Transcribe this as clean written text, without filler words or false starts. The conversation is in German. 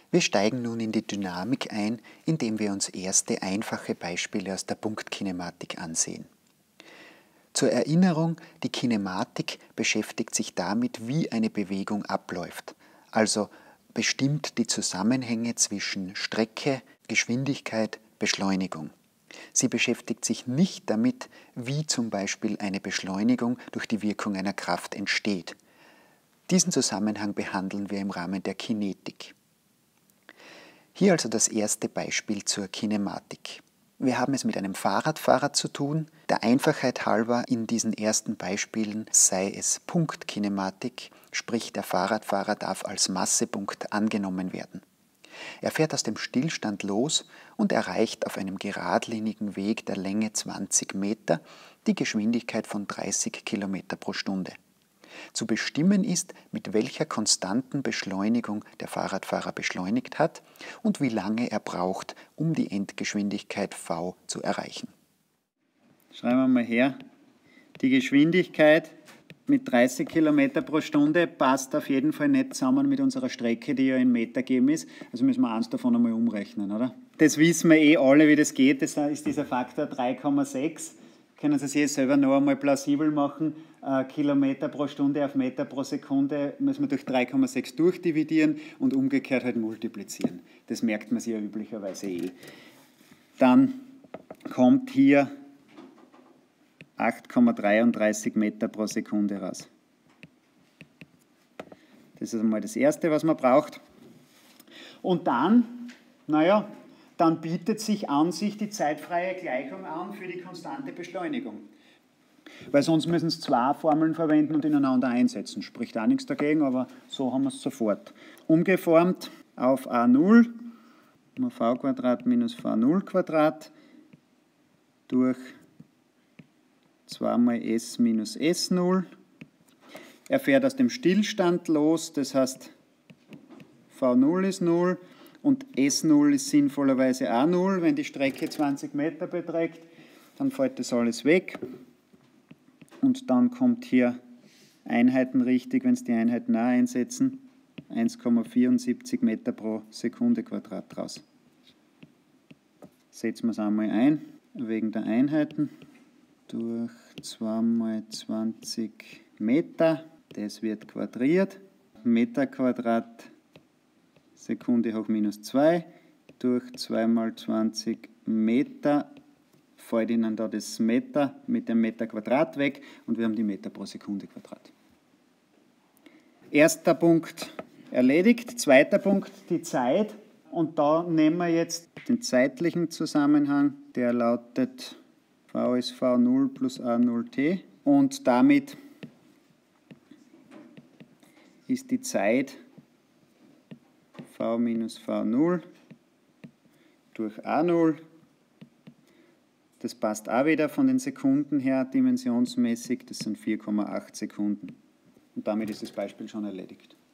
Wir steigen nun in die Dynamik ein, indem wir uns erste einfache Beispiele aus der Punktkinematik ansehen. Zur Erinnerung, die Kinematik beschäftigt sich damit, wie eine Bewegung abläuft, also bestimmt die Zusammenhänge zwischen Strecke, Geschwindigkeit, Beschleunigung. Sie beschäftigt sich nicht damit, wie zum Beispiel eine Beschleunigung durch die Wirkung einer Kraft entsteht. Diesen Zusammenhang behandeln wir im Rahmen der Kinetik. Hier also das erste Beispiel zur Kinematik. Wir haben es mit einem Fahrradfahrer zu tun. Der Einfachheit halber in diesen ersten Beispielen sei es Punktkinematik, sprich der Fahrradfahrer darf als Massepunkt angenommen werden. Er fährt aus dem Stillstand los und erreicht auf einem geradlinigen Weg der Länge 20 Meter die Geschwindigkeit von 30 Kilometer pro Stunde. Zu bestimmen ist, mit welcher konstanten Beschleunigung der Fahrradfahrer beschleunigt hat und wie lange er braucht, um die Endgeschwindigkeit v zu erreichen. Schreiben wir mal her, die Geschwindigkeit mit 30 km pro Stunde passt auf jeden Fall nicht zusammen mit unserer Strecke, die ja in Meter gegeben ist. Also müssen wir eins davon einmal umrechnen, oder? Das wissen wir eh alle, wie das geht. Das ist dieser Faktor 3,6. Können Sie sich selber noch einmal plausibel machen. Kilometer pro Stunde auf Meter pro Sekunde müssen wir durch 3,6 durchdividieren und umgekehrt halt multiplizieren. Das merkt man sich ja üblicherweise eh. Dann kommt hier 8,33 Meter pro Sekunde raus. Das ist einmal das Erste, was man braucht. Und dann, dann bietet sich an sich die zeitfreie Gleichung an für die konstante Beschleunigung. Weil sonst müssen Sie zwei Formeln verwenden und ineinander einsetzen. Spricht auch nichts dagegen, aber so haben wir es sofort. Umgeformt auf A0, v² minus v0² durch 2 mal s minus s0. Er fährt aus dem Stillstand los, das heißt v0 ist 0 und s0 ist sinnvollerweise auch 0. Wenn die Strecke 20 Meter beträgt, dann fällt das alles weg. Und dann kommt hier Einheiten richtig, wenn Sie die Einheiten auch einsetzen, 1,74 Meter pro Sekunde Quadrat raus. Setzen wir es einmal ein, wegen der Einheiten. Durch 2 mal 20 Meter, das wird quadriert, Meter Quadrat Sekunde hoch minus 2, durch 2 mal 20 Meter, fällt Ihnen da das Meter mit dem Meter Quadrat weg und wir haben die Meter pro Sekunde Quadrat. Erster Punkt erledigt, zweiter Punkt die Zeit und da nehmen wir jetzt den zeitlichen Zusammenhang, der lautet v ist v0 plus a0t und damit ist die Zeit v minus v0 durch a0. Das passt auch wieder von den Sekunden her dimensionsmäßig, das sind 4,8 Sekunden. Und damit ist das Beispiel schon erledigt.